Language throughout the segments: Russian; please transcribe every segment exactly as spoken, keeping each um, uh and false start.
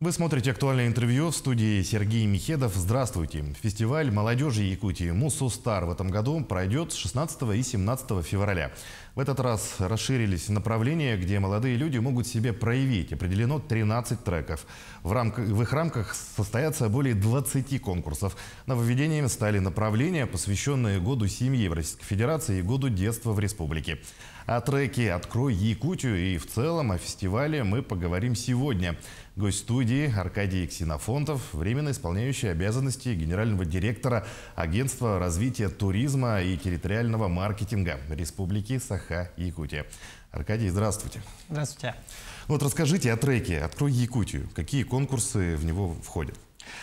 Вы смотрите актуальное интервью, в студии Сергей Михедов. Здравствуйте. Фестиваль молодежи Якутии «Мусустар» в этом году пройдет с шестнадцатого и семнадцатого февраля. В этот раз расширились направления, где молодые люди могут себя проявить. Определено тринадцать треков. В, рамках, в их рамках состоятся более двадцати конкурсов. Нововведением стали направления, посвященные году семьи в Российской Федерации и году детства в республике. О треке «Открой Якутию» и в целом о фестивале мы поговорим сегодня. Гость студии Аркадий Ксенофонтов, временно исполняющий обязанности генерального директора Агентства развития туризма и территориального маркетинга Республики Саха-Якутия. Аркадий, здравствуйте. Здравствуйте. Вот расскажите о треке «Открой Якутию». Какие конкурсы в него входят?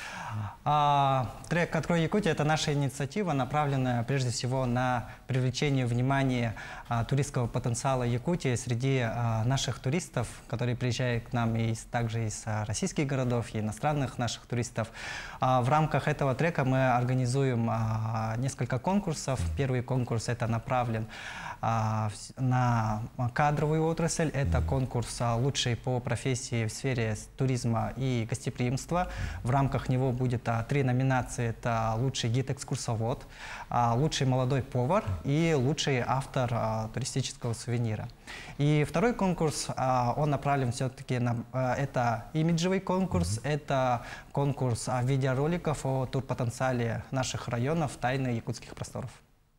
А, трек «Открой Якутию» — это наша инициатива, направленная прежде всего на привлечение внимания а, туристского потенциала Якутии среди а, наших туристов, которые приезжают к нам из, также из а, российских городов и иностранных наших туристов. А, в рамках этого трека мы организуем а, несколько конкурсов. Первый конкурс это направлен а, на кадровую отрасль. Это конкурс а, лучший по профессии в сфере туризма и гостеприимства. В рамках него будет а, три номинации. Это лучший гид-экскурсовод, а, лучший молодой повар и лучший автор а, туристического сувенира. И второй конкурс, а, он направлен все-таки на... А, это имиджевый конкурс, mm-hmm. это конкурс а, видеороликов о турпотенциале наших районов «Тайны якутских просторов».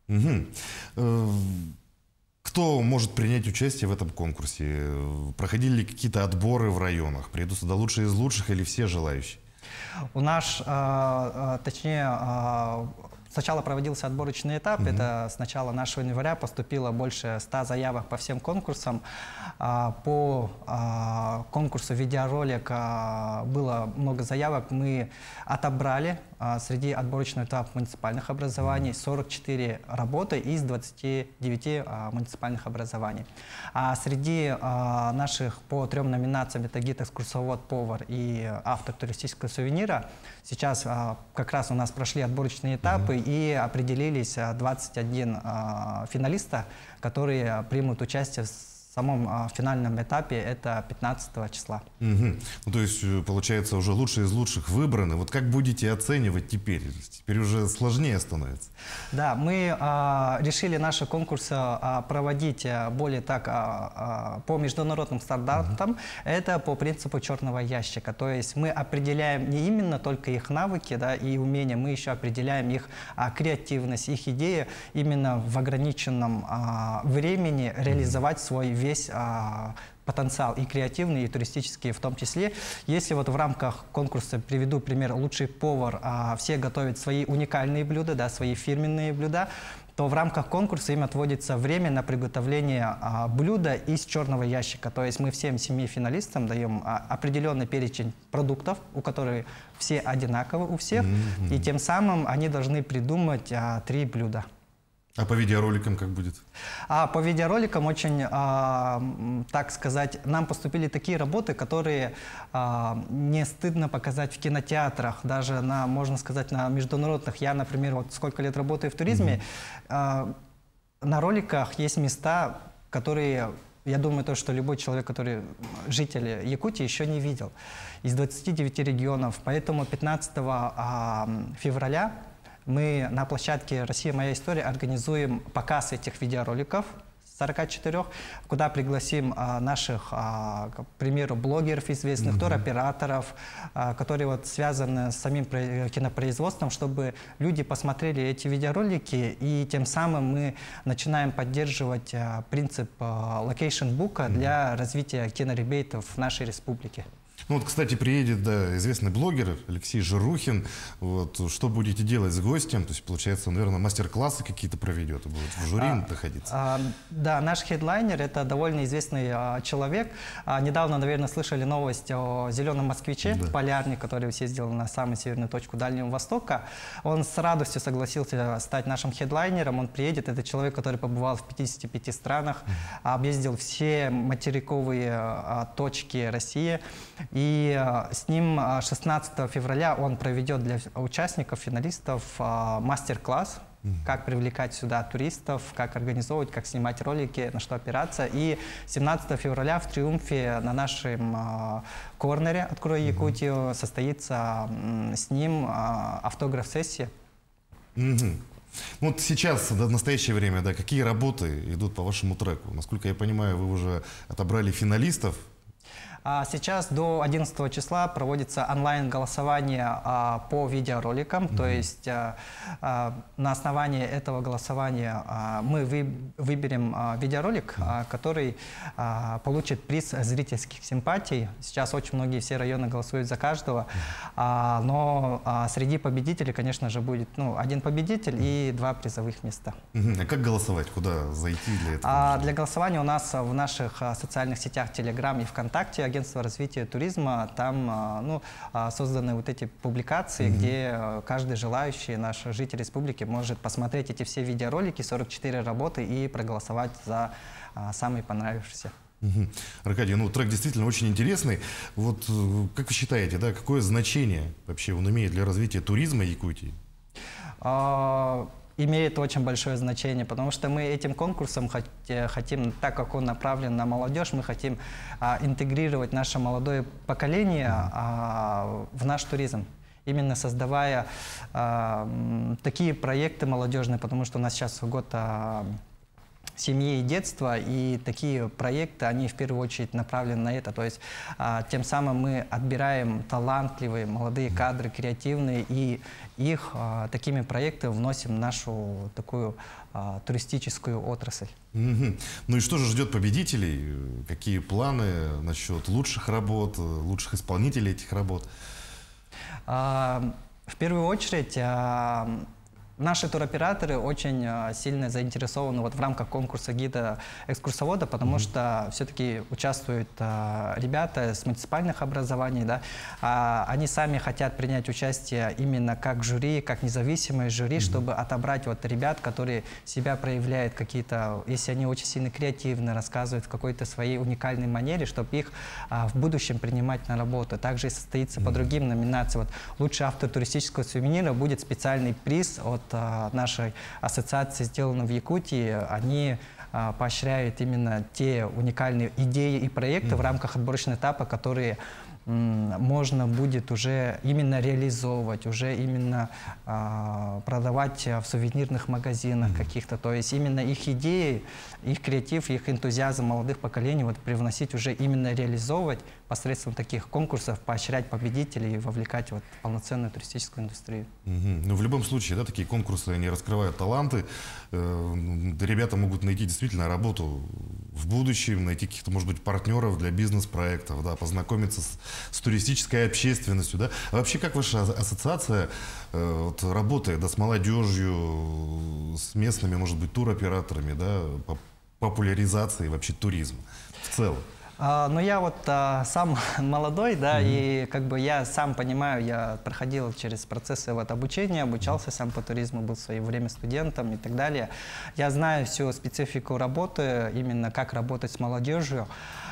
Mm-hmm. Кто может принять участие в этом конкурсе? Проходили ли какие-то отборы в районах? Приедут сюда лучшие из лучших или все желающие? У нас, э, э, точнее, э, сначала проводился отборочный этап. Mm-hmm. Это с начала нашего января поступило больше ста заявок по всем конкурсам. Э, по э, конкурсу видеоролик э, было много заявок. Мы отобрали э, среди отборочного этапа муниципальных образований сорок четыре работы из двадцати девяти э, муниципальных образований. А среди э, наших по трем номинациям, это гид-экскурсовод, повар и автор туристического сувенира, сейчас а, как раз у нас прошли отборочные этапы mm-hmm. и определились а, двадцать один а, финалиста, которые примут участие в самом а, финальном этапе, это пятнадцатого числа. Mm-hmm. Ну, то есть, получается, уже лучшие из лучших выбраны. Вот как будете оценивать теперь? Теперь уже сложнее становится. Да, мы а, решили наши конкурсы а, проводить а, более так а, а, по международным стандартам. Mm-hmm. Это по принципу черного ящика. То есть мы определяем не именно только их навыки, да, и умения, мы еще определяем их а, креативность, их идеи именно в ограниченном а, времени реализовать mm-hmm. свой весь а, потенциал и креативный, и туристический в том числе. Если вот в рамках конкурса приведу пример «Лучший повар», а, все готовят свои уникальные блюда, да, свои фирменные блюда, то в рамках конкурса им отводится время на приготовление а, блюда из черного ящика. То есть мы всем семи финалистам даем а, определенный перечень продуктов, у которых все одинаковы у всех, mm-hmm. и тем самым они должны придумать а, три блюда. А по видеороликам как будет? А по видеороликам очень, а, так сказать, нам поступили такие работы, которые а, не стыдно показать в кинотеатрах, даже на, можно сказать, на международных. Я, например, вот сколько лет работаю в туризме, mm-hmm. а, на роликах есть места, которые, я думаю, то, что любой человек, который житель Якутии, еще не видел, из двадцати девяти регионов. Поэтому пятнадцатого февраля мы на площадке «Россия. Моя история» организуем показ этих видеороликов, сорока четырёх, куда пригласим а, наших, а, к примеру, блогеров известных, mm-hmm. туроператоров, а, которые вот связаны с самим кинопроизводством, чтобы люди посмотрели эти видеоролики, и тем самым мы начинаем поддерживать а, принцип а, локейшн-бука mm-hmm. для развития киноребейтов в нашей республике. Ну вот, кстати, приедет, да, известный блогер Алексей Жирухин. Вот, что будете делать с гостем? То есть, получается, наверное, мастер-классы какие-то проведет, будет в жюри а, находиться. А, да, наш хедлайнер — это довольно известный а, человек. А, недавно, наверное, слышали новость о зеленом москвиче, да. полярник, который съездил на самую северную точку Дальнего Востока. Он с радостью согласился стать нашим хедлайнером. Он приедет. Это человек, который побывал в пятидесяти пяти странах, mm-hmm. объездил все материковые а, точки России. И а, с ним шестнадцатого февраля он проведет для участников, финалистов а, мастер-класс как привлекать сюда туристов, как организовывать, как снимать ролики, на что опираться. И семнадцатого февраля в «Триумфе» на нашем э, корнере «Открой Якутию» состоится э, с ним э, автограф-сессия. Mm-hmm. Вот сейчас, в настоящее время, да, какие работы идут по вашему треку? Насколько я понимаю, вы уже отобрали финалистов. Сейчас до одиннадцатого числа проводится онлайн-голосование а, по видеороликам, mm-hmm. то есть а, а, на основании этого голосования а, мы вы, выберем а, видеоролик, mm-hmm. а, который а, получит приз зрительских симпатий. Сейчас очень многие все районы голосуют за каждого, mm-hmm. а, но а, среди победителей, конечно же, будет ну, один победитель mm-hmm. и два призовых места. Mm-hmm. А как голосовать? Куда зайти для этого? А, для голосования у нас в наших а, социальных сетях Telegram и ВКонтакте агентство развития туризма, там ну, созданы вот эти публикации, mm-hmm. где каждый желающий, наш житель республики, может посмотреть эти все видеоролики, сорок четыре работы и проголосовать за самый понравившийся. Угу. Аркадий, ну трек действительно очень интересный. Вот как вы считаете, да, какое значение вообще он имеет для развития туризма Якутии? А имеет очень большое значение, потому что мы этим конкурсом хотим, так как он направлен на молодежь, мы хотим а, интегрировать наше молодое поколение а, в наш туризм. Именно создавая а, такие проекты молодежные, потому что у нас сейчас год а, семьи и детства, и такие проекты, они в первую очередь направлены на это. То есть а, тем самым мы отбираем талантливые молодые кадры, креативные, и их а, такими проектами вносим в нашу такую а, туристическую отрасль. Mm-hmm. Ну и что же ждет победителей? Какие планы насчет лучших работ, лучших исполнителей этих работ? А, в первую очередь, а, наши туроператоры очень а, сильно заинтересованы вот в рамках конкурса гида экскурсовода, потому mm-hmm. что все-таки участвуют а, ребята с муниципальных образований, да, а, они сами хотят принять участие именно как жюри, как независимое жюри, mm-hmm. чтобы отобрать вот ребят, которые себя проявляют какие-то, если они очень сильно креативны, рассказывают в какой-то своей уникальной манере, чтобы их а, в будущем принимать на работу. Также и состоится mm-hmm. по другим номинациям. Вот, лучший автор туристического сувенира будет специальный приз от нашей ассоциации «Сделано в Якутии». Они а, поощряют именно те уникальные идеи и проекты mm-hmm. в рамках отборочного этапа, которые м, можно будет уже именно реализовывать, уже именно а, продавать в сувенирных магазинах mm-hmm. каких-то. То есть именно их идеи, их креатив, их энтузиазм молодых поколений вот, привносить уже именно реализовывать посредством таких конкурсов, поощрять победителей и вовлекать вот, в полноценную туристическую индустрию. Угу. Ну, в любом случае, да, такие конкурсы, они раскрывают таланты. Э, ребята могут найти действительно работу в будущем, найти каких-то, может быть, партнеров для бизнес-проектов, да, познакомиться с, с туристической общественностью. Да. А вообще, как ваша ассоциация э, вот, работает да, с молодежью, с местными, может быть, туроператорами, да, по популяризации вообще туризма в целом? А, ну, я вот а, сам молодой, да, mm-hmm. и как бы я сам понимаю, я проходил через процессы вот, обучения, обучался сам по туризму, был в свое время студентом и так далее. Я знаю всю специфику работы, именно как работать с молодежью.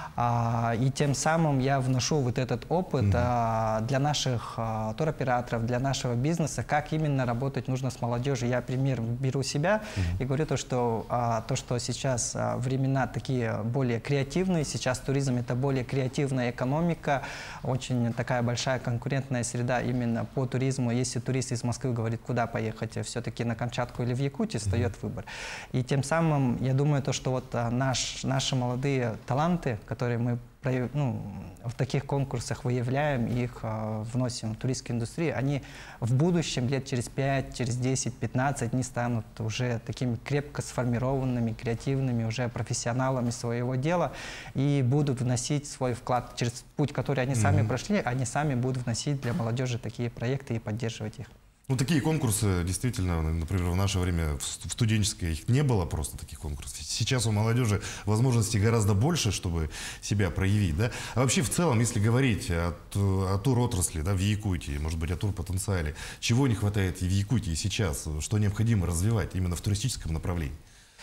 А, и тем самым я вношу вот этот опыт mm-hmm. а, для наших а, туроператоров, для нашего бизнеса, как именно работать нужно с молодежью. Я пример беру себя mm-hmm. и говорю то, что, а, то, что сейчас а, времена такие более креативные, сейчас туризм это более креативная экономика, очень такая большая конкурентная среда именно по туризму. Если турист из Москвы говорит, куда поехать, все-таки на Камчатку или в Якутию, встает mm-hmm. выбор. И тем самым я думаю, то, что вот а, наш, наши молодые таланты, которые мы ну, в таких конкурсах выявляем, их э, вносим в туристскую индустрию, они в будущем, лет через пять, через десять, пятнадцать, они станут уже такими крепко сформированными, креативными, уже профессионалами своего дела и будут вносить свой вклад через путь, который они mm-hmm. сами прошли, они сами будут вносить для молодежи такие проекты и поддерживать их. Ну, такие конкурсы, действительно, например, в наше время в студенческое их не было просто таких конкурсов. Сейчас у молодежи возможностей гораздо больше, чтобы себя проявить, да. А вообще, в целом, если говорить о, о туротрасли, да, в Якутии, может быть, о турпотенциале, чего не хватает и в Якутии сейчас, что необходимо развивать именно в туристическом направлении?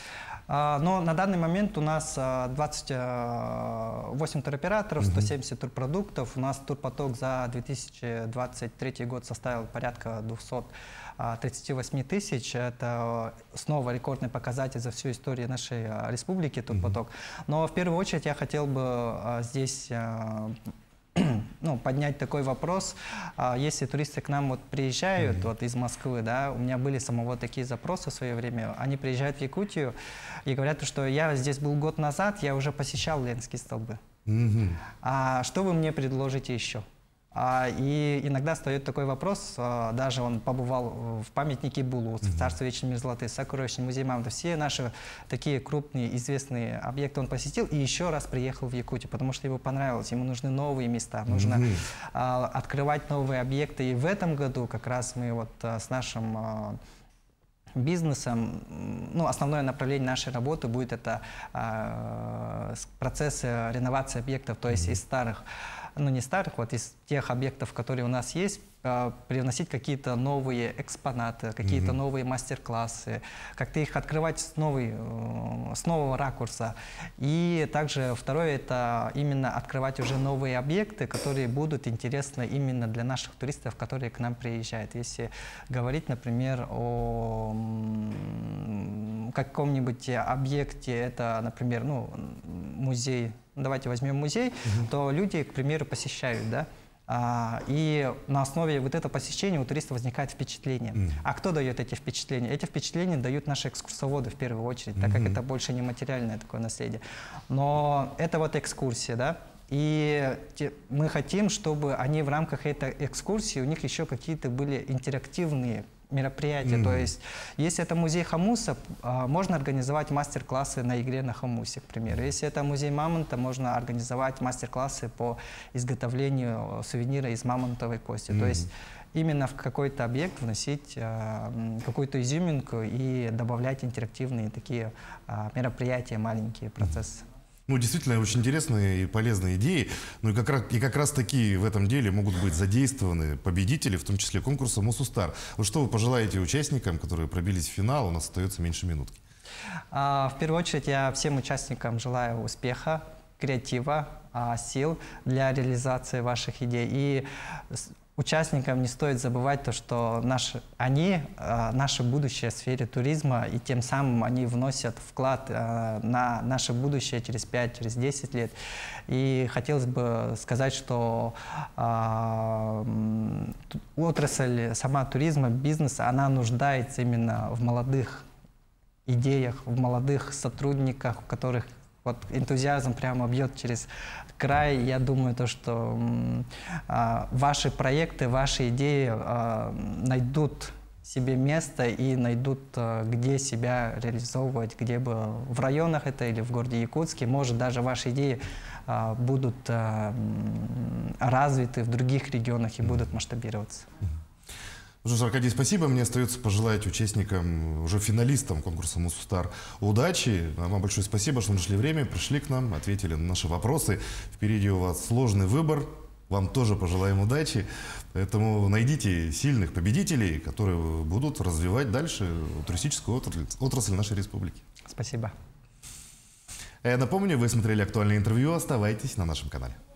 А, Но на данный момент у нас а, двадцать восемь туроператоров, сто семьдесят турпродуктов. У нас турпоток за две тысячи двадцать третий год составил порядка двухсот тридцати восьми тысяч. Это снова рекордный показатель за всю историю нашей а, республики, турпоток. Но в первую очередь я хотел бы а, здесь а, ну, поднять такой вопрос. А, Если туристы к нам вот приезжают вот из Москвы, да, у меня были самого такие запросы в свое время, они приезжают в Якутию и говорят, что я здесь был год назад, я уже посещал Ленинские столбы. Мгм. А что вы мне предложите еще? А, И иногда встает такой вопрос, а, даже он побывал в памятнике Булу, в Царство Вечной Мерзлоты, Сокровищный музей Мамонтов, все наши такие крупные известные объекты он посетил и еще раз приехал в Якутию, потому что ему понравилось, ему нужны новые места, нужно Мгм. а, открывать новые объекты. И в этом году как раз мы вот а, с нашим а, бизнесом, м, ну, основное направление нашей работы будет это а, с- процессы реновации объектов, то есть из старых, ну не старых, вот из тех объектов, которые у нас есть, а, привносить какие-то новые экспонаты, какие-то Мгм. новые мастер-классы, как-то их открывать с, новой, э, с нового ракурса. И также второе, это именно открывать уже новые объекты, которые будут интересны именно для наших туристов, которые к нам приезжают. Если говорить, например, о м, каком-нибудь объекте, это, например, ну, музей, давайте возьмем музей, то люди, к примеру, посещают, да, а, и на основе вот этого посещения у туриста возникает впечатление. Мгм. А кто дает эти впечатления? Эти впечатления дают наши экскурсоводы в первую очередь, так как Мгм. это больше не материальное такое наследие. Но это вот экскурсия, да, и те- мы хотим, чтобы они в рамках этой экскурсии, у них еще какие-то были интерактивные мероприятия. То Мгм. есть, если это музей хомуса, а, можно организовать мастер-классы на игре на хомусе, к примеру. Если это музей мамонта, можно организовать мастер-классы по изготовлению сувенира из мамонтовой кости. То есть именно в какой-то объект вносить а, м, какую-то изюминку и добавлять интерактивные такие а, мероприятия, маленькие процессы. Ну, действительно, очень интересные и полезные идеи. Ну, и как раз, и как раз таки в этом деле могут быть задействованы победители, в том числе конкурса «Мусустар». Вот что вы пожелаете участникам, которые пробились в финал? У нас остается меньше минутки. А, В первую очередь я всем участникам желаю успеха, креатива, а, сил для реализации ваших идей. И с- участникам не стоит забывать то, что наши, они а, наше будущее в сфере туризма, и тем самым они вносят вклад а, на наше будущее через пять, через десять лет. И хотелось бы сказать, что а, м, т- отрасль сама туризма, бизнеса, она нуждается именно в молодых идеях, в молодых сотрудниках, у которых вот энтузиазм прямо бьет через край. Я думаю, то, что м, а, ваши проекты, ваши идеи а, найдут себе место и найдут, а, где себя реализовывать, где бы в районах это или в городе Якутске. Может, даже ваши идеи а, будут а, м, развиты в других регионах и будут масштабироваться. Ну что ж, Аркадий, спасибо. Мне остается пожелать участникам, уже финалистам конкурса «Мусустар» удачи. А вам большое спасибо, что нашли время, пришли к нам, ответили на наши вопросы. Впереди у вас сложный выбор. Вам тоже пожелаем удачи. Поэтому найдите сильных победителей, которые будут развивать дальше туристическую отрасль, отрасль нашей республики. Спасибо. А я напомню, вы смотрели актуальное интервью. Оставайтесь на нашем канале.